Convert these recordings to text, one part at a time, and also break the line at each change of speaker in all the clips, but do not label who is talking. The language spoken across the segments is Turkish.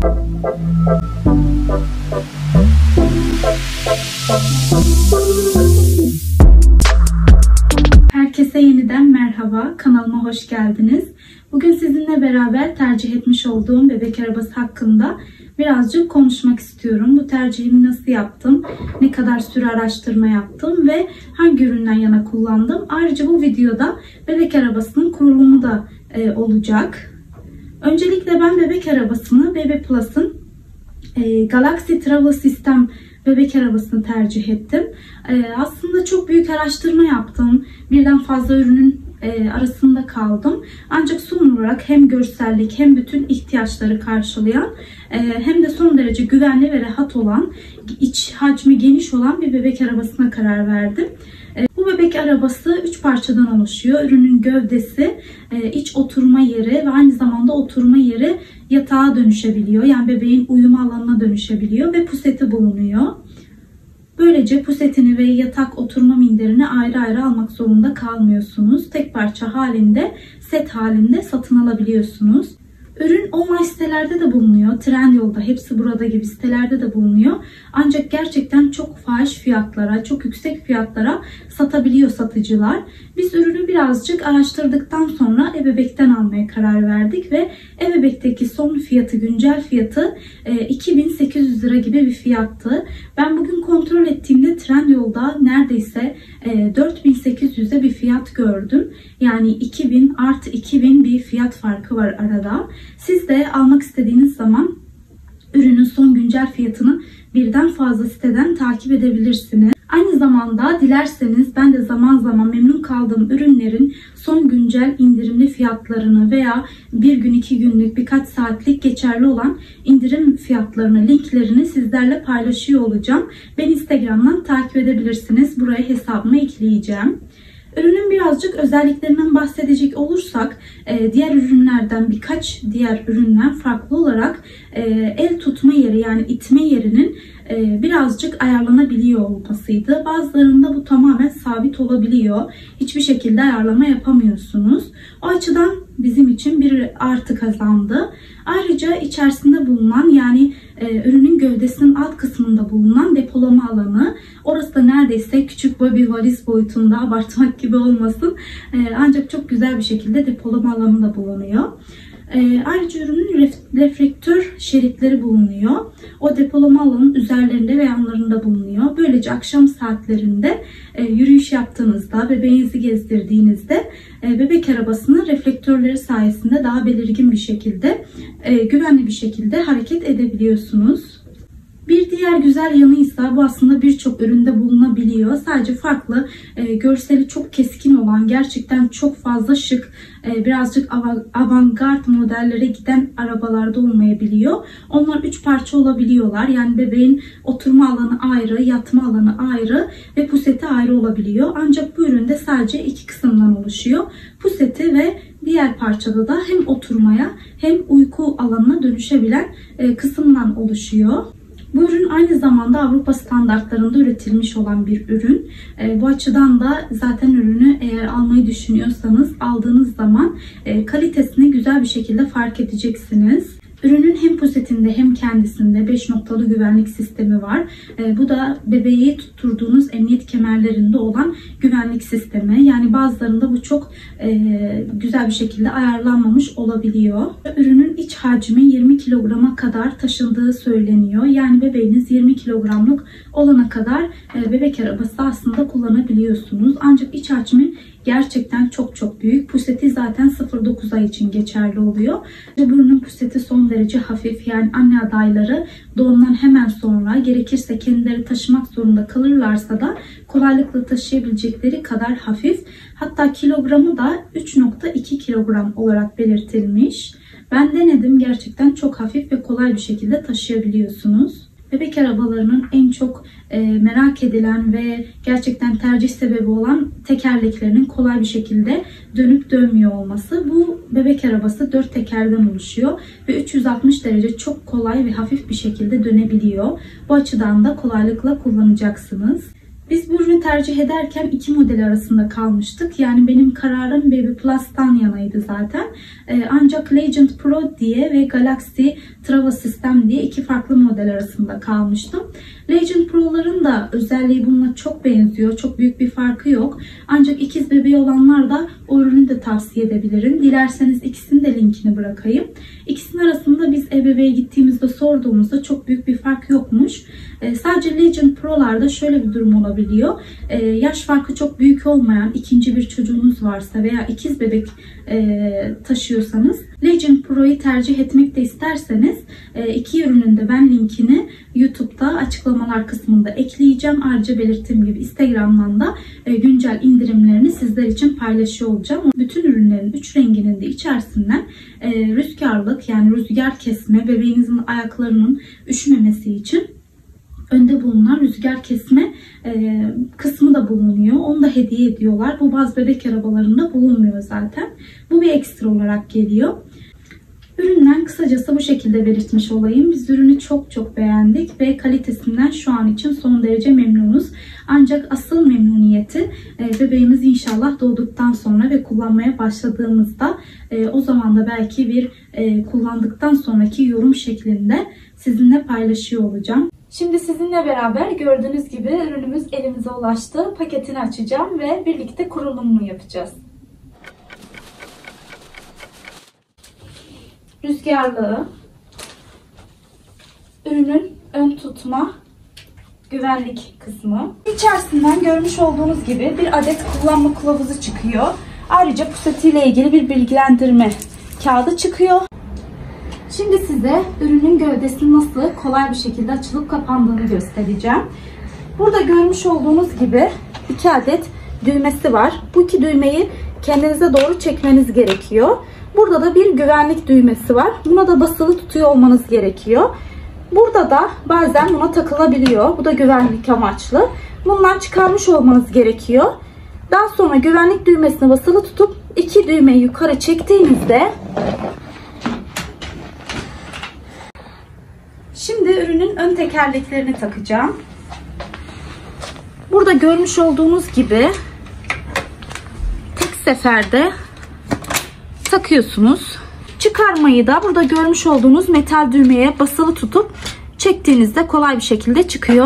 Herkese yeniden merhaba, kanalıma hoş geldiniz. Bugün sizinle beraber tercih etmiş olduğum bebek arabası hakkında birazcık konuşmak istiyorum. Bu tercihimi nasıl yaptım, ne kadar süre araştırma yaptım ve hangi üründen yana kullandım. Ayrıca bu videoda bebek arabasının kurulumu da olacak. Öncelikle ben bebek arabasını BB Plus'ın Galaxy Travel System bebek arabasını tercih ettim. Aslında çok büyük araştırma yaptım. Birden fazla ürünün arasında kaldım. Ancak son olarak hem görsellik hem bütün ihtiyaçları karşılayan hem de son derece güvenli ve rahat olan, iç hacmi geniş olan bir bebek arabasına karar verdim. Bu bebek arabası 3 parçadan oluşuyor. Ürünün gövdesi, iç oturma yeri ve aynı zamanda oturma yeri yatağa dönüşebiliyor. Yani bebeğin uyuma alanına dönüşebiliyor ve puseti bulunuyor. Böylece pusetini ve yatak oturma minderini ayrı ayrı almak zorunda kalmıyorsunuz. Tek parça halinde, set halinde satın alabiliyorsunuz. Ürün online sitelerde de bulunuyor. Trendyol'da, hepsi burada gibi sitelerde de bulunuyor. Ancak gerçekten çok fahiş fiyatlara, çok yüksek fiyatlara satabiliyor satıcılar. Biz ürünü birazcık araştırdıktan sonra ebebekten almaya karar verdik ve ebebekteki son fiyatı, güncel fiyatı 2800 lira gibi bir fiyattı. Ben bugün kontrol ettiğimde Trendyol'da neredeyse 4800'e bir fiyat gördüm. Yani 2000 artı 2000 bir fiyat farkı var arada. Siz de almak istediğiniz zaman ürünün son güncel fiyatını birden fazla siteden takip edebilirsiniz. Aynı zamanda dilerseniz ben de zaman zaman memnun kaldığım ürünlerin son güncel indirimli fiyatlarını veya bir gün, 2 günlük, birkaç saatlik geçerli olan indirim fiyatlarını, linklerini sizlerle paylaşıyor olacağım. Beni Instagram'dan takip edebilirsiniz. Buraya hesabıma ekleyeceğim. Ürünün birazcık özelliklerinden bahsedecek olursak, diğer ürünlerden, birkaç diğer üründen farklı olarak el tutma yeri, yani itme yerinin birazcık ayarlanabiliyor olmasıydı. Bazılarında bu tamamen sabit olabiliyor. Hiçbir şekilde ayarlama yapamıyorsunuz. O açıdan bizim için bir artı kazandı. Ayrıca içerisinde bulunan, yani ürünün gövdesinin alt kısmında bulunan depolama alanı. Orası da neredeyse küçük baby valiz boyutunda, abartmak gibi olmasın. Ancak çok güzel bir şekilde depolama alanı da bulunuyor. Ayrıca ürünün reflektör şeritleri bulunuyor. O depolama alanının üzerlerinde ve yanlarında bulunuyor. Böylece akşam saatlerinde yürüyüş yaptığınızda, bebeğinizi gezdirdiğinizde bebek arabasının reflektörleri sayesinde daha belirgin bir şekilde, güvenli bir şekilde hareket edebiliyorsunuz. Bir diğer güzel yanı ise bu aslında birçok üründe bulunabiliyor. Sadece farklı, görseli çok keskin olan, gerçekten çok fazla şık, birazcık avantgard modellere giden arabalarda olmayabiliyor. Onlar 3 parça olabiliyorlar. Yani bebeğin oturma alanı ayrı, yatma alanı ayrı ve puseti ayrı olabiliyor. Ancak bu üründe sadece 2 kısımdan oluşuyor. Puseti ve diğer parçada da hem oturmaya hem uyku alanına dönüşebilen kısımdan oluşuyor. Bu ürün aynı zamanda Avrupa standartlarında üretilmiş olan bir ürün. Bu açıdan da zaten ürünü eğer almayı düşünüyorsanız aldığınız zaman kalitesini güzel bir şekilde fark edeceksiniz. Ürünün hem pusetinde hem kendisinde 5 noktalı güvenlik sistemi var. Bu da bebeği tutturduğunuz emniyet kemerlerinde olan güvenlik sistemi. Yani bazılarında bu çok güzel bir şekilde ayarlanmamış olabiliyor. Ürünün iç hacmi 20 kilograma kadar taşındığı söyleniyor. Yani bebeğiniz 20 kilogramlık olana kadar bebek arabası aslında kullanabiliyorsunuz. Ancak iç hacmi gerçekten çok büyük. Puseti zaten 0-9 ay için geçerli oluyor. Ve bu ürünün puseti son derece hafif. Yani anne adayları doğumdan hemen sonra gerekirse kendileri taşımak zorunda kalırlarsa da kolaylıkla taşıyabilecekleri kadar hafif. Hatta kilogramı da 3,2 kilogram olarak belirtilmiş. Ben denedim. Gerçekten çok hafif ve kolay bir şekilde taşıyabiliyorsunuz. Bebek arabalarının en çok merak edilen ve gerçekten tercih sebebi olan tekerleklerinin kolay bir şekilde dönüp dönmüyor olması. Bu bebek arabası 4 tekerden oluşuyor ve 360 derece çok kolay ve hafif bir şekilde dönebiliyor. Bu açıdan da kolaylıkla kullanacaksınız. Biz bu ürünü tercih ederken iki model arasında kalmıştık. Yani benim kararım Baby Plus'tan yanaydı zaten. Ancak Legend Pro diye ve Galaxy Travel System diye iki farklı model arasında kalmıştım. Legend Pro'ların da özelliği bununla çok benziyor. Çok büyük bir farkı yok. Ancak ikiz bebeği olanlar da o ürünü de tavsiye edebilirim. Dilerseniz ikisinin de linkini bırakayım. İkisinin arasında biz ebeveğe gittiğimizde sorduğumuzda çok büyük bir fark yokmuş. Sadece Legend Pro'larda şöyle bir durum olabiliyor. Yaş farkı çok büyük olmayan, ikinci bir çocuğunuz varsa veya ikiz bebek taşıyorsanız Legend Pro'yu tercih etmek de isterseniz iki ürünün de ben linkini YouTube'da açıklamalar kısmında ekleyeceğim. Ayrıca belirttiğim gibi Instagram'dan da güncel indirimlerini sizler için paylaşıyor olacağım. Bütün ürünlerin 3 renginin de içerisinden rüzgarlık, yani rüzgar kesme, bebeğinizin ayaklarının üşümemesi için önde bulunan rüzgar kesme kısmı da bulunuyor. Onu da hediye ediyorlar. Bu bazı bebek arabalarında bulunmuyor zaten. Bu bir ekstra olarak geliyor. Üründen kısacası bu şekilde belirtmiş olayım. Biz ürünü çok beğendik ve kalitesinden şu an için son derece memnunuz. Ancak asıl memnuniyeti bebeğimiz inşallah doğduktan sonra ve kullanmaya başladığımızda o zaman da belki bir kullandıktan sonraki yorum şeklinde sizinle paylaşıyor olacağım. Şimdi sizinle beraber gördüğünüz gibi ürünümüz elimize ulaştı. Paketini açacağım ve birlikte kurulumunu yapacağız. Rüzgarlığı, ürünün ön tutma, güvenlik kısmı. İçerisinden görmüş olduğunuz gibi bir adet kullanma kılavuzu çıkıyor. Ayrıca pusetiyle ilgili bir bilgilendirme kağıdı çıkıyor. Şimdi size ürünün gövdesinin nasıl kolay bir şekilde açılıp kapandığını göstereceğim. Burada görmüş olduğunuz gibi 2 adet düğmesi var. Bu iki düğmeyi kendinize doğru çekmeniz gerekiyor. Burada da bir güvenlik düğmesi var. Buna da basılı tutuyor olmanız gerekiyor. Burada da bazen buna takılabiliyor. Bu da güvenlik amaçlı. Bundan çıkarmış olmanız gerekiyor. Daha sonra güvenlik düğmesine basılı tutup iki düğmeyi yukarı çektiğinizde şimdi ürünün ön tekerleklerini takacağım. Burada görmüş olduğunuz gibi tek seferde takıyorsunuz. Çıkarmayı da burada görmüş olduğunuz metal düğmeye basılı tutup çektiğinizde kolay bir şekilde çıkıyor.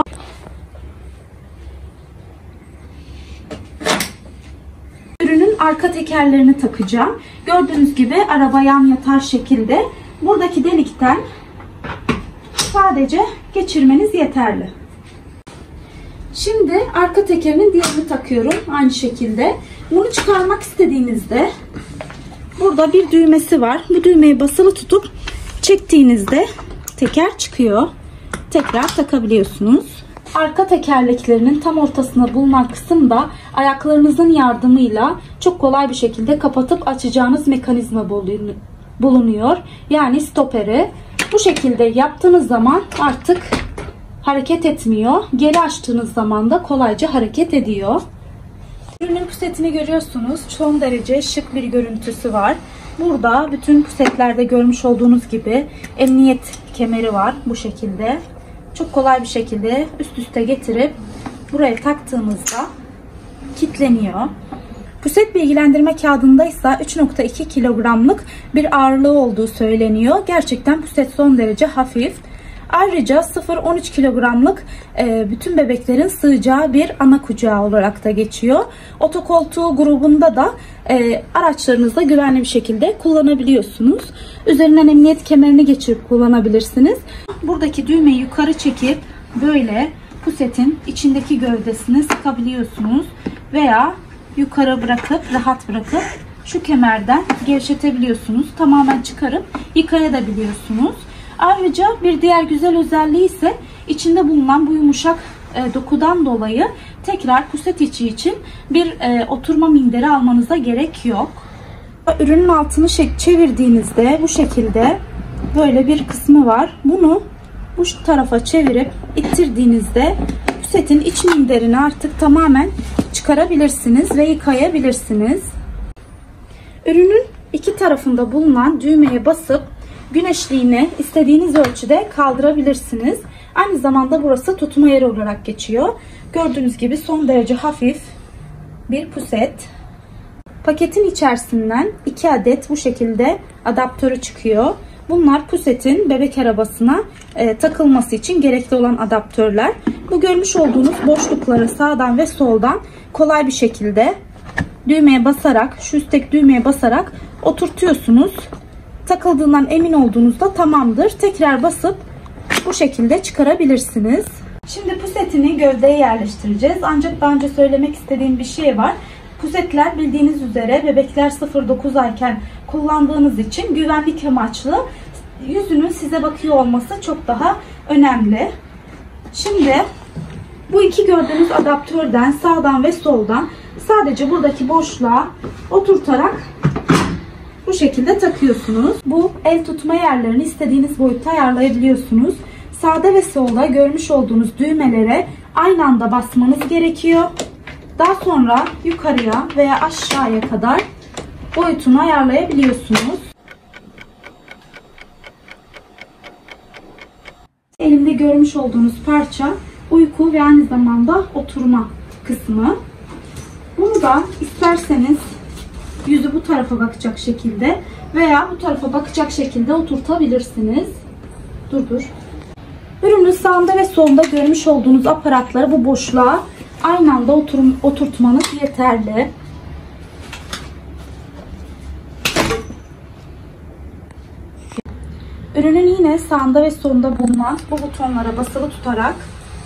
Ürünün arka tekerlerini takacağım. Gördüğünüz gibi araba yan yatar şekilde. Buradaki delikten sadece geçirmeniz yeterli. Şimdi arka tekerinin diğerini takıyorum. Aynı şekilde. Bunu çıkarmak istediğinizde burada bir düğmesi var. Bu düğmeyi basılı tutup çektiğinizde teker çıkıyor. Tekrar takabiliyorsunuz. Arka tekerleklerinin tam ortasında bulunan kısımda ayaklarınızın yardımıyla çok kolay bir şekilde kapatıp açacağınız mekanizma bulunuyor. Yani stoperi. Bu şekilde yaptığınız zaman artık hareket etmiyor. Geri açtığınız zaman da kolayca hareket ediyor. Ürünün pusetini görüyorsunuz. Son derece şık bir görüntüsü var. Burada bütün pusetlerde görmüş olduğunuz gibi emniyet kemeri var bu şekilde. Çok kolay bir şekilde üst üste getirip buraya taktığımızda kilitleniyor. Puset bilgilendirme kağıdında ise 3,2 kilogramlık bir ağırlığı olduğu söyleniyor. Gerçekten puset son derece hafif. Ayrıca 0-13 kilogramlık bütün bebeklerin sığacağı bir ana kucağı olarak da geçiyor. Otokoltuğu grubunda da araçlarınızda güvenli bir şekilde kullanabiliyorsunuz. Üzerinden emniyet kemerini geçirip kullanabilirsiniz. Buradaki düğmeyi yukarı çekip böyle pusetin içindeki gövdesini sıkabiliyorsunuz. Veya yukarı bırakıp rahat bırakıp şu kemerden gevşetebiliyorsunuz. Tamamen çıkarıp yıkayabiliyorsunuz. Ayrıca bir diğer güzel özelliği ise içinde bulunan bu yumuşak dokudan dolayı tekrar puset içi için bir oturma minderi almanıza gerek yok. Ürünün altını çevirdiğinizde bu şekilde böyle bir kısmı var. Bunu bu tarafa çevirip ittirdiğinizde pusetin iç minderini artık tamamen çıkarabilirsiniz ve yıkayabilirsiniz. Ürünün iki tarafında bulunan düğmeye basıp güneşliğini istediğiniz ölçüde kaldırabilirsiniz. Aynı zamanda burası tutma yeri olarak geçiyor. Gördüğünüz gibi son derece hafif bir puset. Paketin içerisinden 2 adet bu şekilde adaptörü çıkıyor. Bunlar pusetin bebek arabasına takılması için gerekli olan adaptörler. Bu görmüş olduğunuz boşlukları sağdan ve soldan kolay bir şekilde düğmeye basarak, şu üstteki düğmeye basarak oturtuyorsunuz. Takıldığından emin olduğunuzda tamamdır. Tekrar basıp bu şekilde çıkarabilirsiniz. Şimdi pusetini gövdeye yerleştireceğiz. Ancak daha önce söylemek istediğim bir şey var. Pusetler bildiğiniz üzere bebekler 0-9 ayken kullandığınız için güvenlik amaçlı yüzünün size bakıyor olması çok daha önemli. Şimdi bu iki gördüğünüz adaptörden sağdan ve soldan sadece buradaki boşluğa oturtarak bu şekilde takıyorsunuz. Bu el tutma yerlerini istediğiniz boyutta ayarlayabiliyorsunuz. Sağda ve solda görmüş olduğunuz düğmelere aynı anda basmanız gerekiyor. Daha sonra yukarıya veya aşağıya kadar boyutunu ayarlayabiliyorsunuz. Elimde görmüş olduğunuz parça uyku ve aynı zamanda oturma kısmı. Bunu da isterseniz yüzü bu tarafa bakacak şekilde veya bu tarafa bakacak şekilde oturtabilirsiniz. Dur. Ürünün sağında ve solunda görmüş olduğunuz aparatları bu boşluğa aynı anda oturtmanız yeterli. Ürünün yine sağında ve solunda bulunan bu butonlara basılı tutarak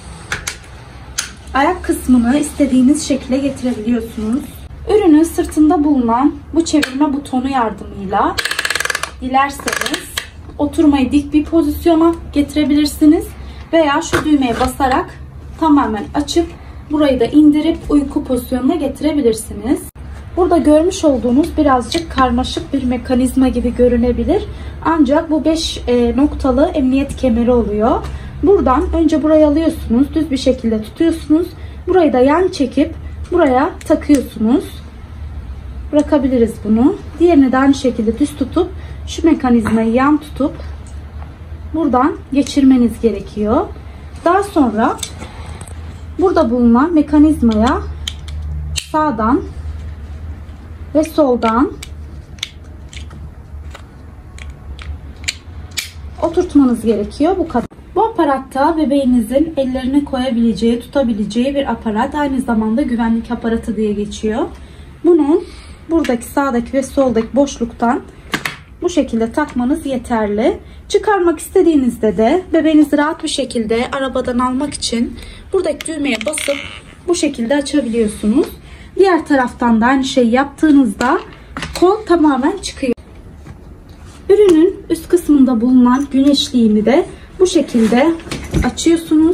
ayak kısmını istediğiniz şekle getirebiliyorsunuz. Ürünün sırtında bulunan bu çevirme butonu yardımıyla dilerseniz oturmayı dik bir pozisyona getirebilirsiniz veya şu düğmeye basarak tamamen açıp burayı da indirip uyku pozisyonuna getirebilirsiniz. Burada görmüş olduğunuz birazcık karmaşık bir mekanizma gibi görünebilir. Ancak bu 5 noktalı emniyet kemeri oluyor. Buradan önce burayı alıyorsunuz. Düz bir şekilde tutuyorsunuz. Burayı da yan çekip buraya takıyorsunuz. Bırakabiliriz bunu. Diğerini de aynı şekilde düz tutup şu mekanizmayı yan tutup buradan geçirmeniz gerekiyor. Daha sonra burada bulunan mekanizmaya sağdan ve soldan oturtmanız gerekiyor. Bu kadar. Bu aparatta bebeğinizin ellerini koyabileceği, tutabileceği bir aparat. Aynı zamanda güvenlik aparatı diye geçiyor. Bunu buradaki sağdaki ve soldaki boşluktan bu şekilde takmanız yeterli. Çıkarmak istediğinizde de bebeğinizi rahat bir şekilde arabadan almak için buradaki düğmeye basıp bu şekilde açabiliyorsunuz. Diğer taraftan da aynı şeyi yaptığınızda kol tamamen çıkıyor. Ürünün üst kısmında bulunan güneşliğini de bu şekilde açıyorsunuz.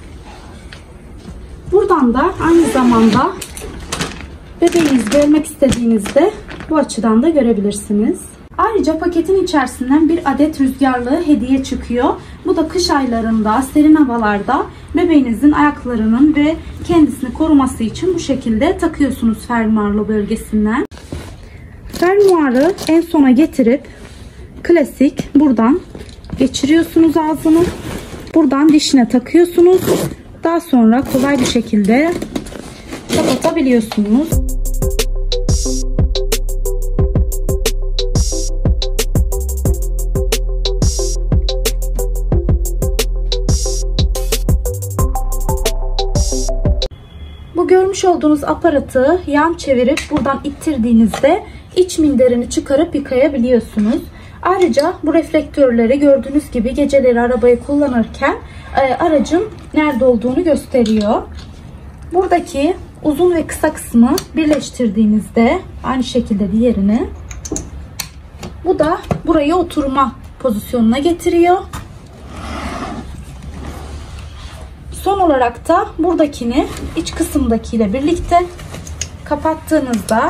Buradan da aynı zamanda bebeğinizi görmek istediğinizde bu açıdan da görebilirsiniz. Ayrıca paketin içerisinden bir adet rüzgarlığı hediye çıkıyor. Bu da kış aylarında, serin havalarda bebeğinizin ayaklarının ve kendisini koruması için bu şekilde takıyorsunuz fermuarlı bölgesinden. Fermuarı en sona getirip klasik buradan geçiriyorsunuz ağzını. Buradan dişine takıyorsunuz. Daha sonra kolay bir şekilde kapatabiliyorsunuz. Bu görmüş olduğunuz aparatı yan çevirip buradan ittirdiğinizde iç minderini çıkarıp yıkayabiliyorsunuz. Ayrıca bu reflektörleri gördüğünüz gibi geceleri arabayı kullanırken aracın nerede olduğunu gösteriyor. Buradaki uzun ve kısa kısmı birleştirdiğinizde aynı şekilde diğerini, bu da burayı oturma pozisyonuna getiriyor. Son olarak da buradakini iç kısımdakiyle birlikte kapattığınızda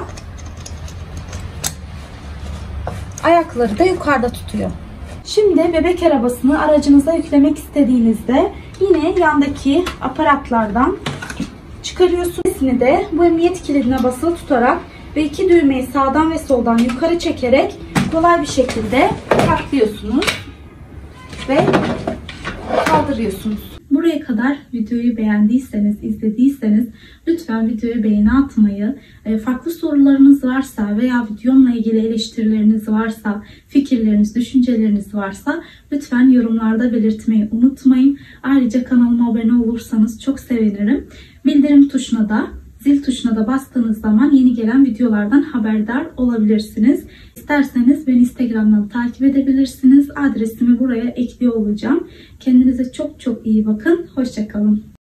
ayakları da yukarıda tutuyor. Şimdi bebek arabasını aracınıza yüklemek istediğinizde yine yandaki aparatlardan çıkarıyorsunuz. İkisini de bu emniyet kilidine basılı tutarak ve iki düğmeyi sağdan ve soldan yukarı çekerek kolay bir şekilde katlıyorsunuz ve kaldırıyorsunuz. Buraya kadar videoyu beğendiyseniz, izlediyseniz lütfen videoya beğeni atmayı, farklı sorularınız varsa veya videomla ilgili eleştirileriniz varsa, fikirleriniz, düşünceleriniz varsa lütfen yorumlarda belirtmeyi unutmayın. Ayrıca kanalıma abone olursanız çok sevinirim. Bildirim tuşuna da, zil tuşuna da bastığınız zaman yeni gelen videolardan haberdar olabilirsiniz. İsterseniz beni Instagram'dan takip edebilirsiniz. Adresimi buraya ekliyor olacağım. Kendinize çok çok iyi bakın. Hoşça kalın.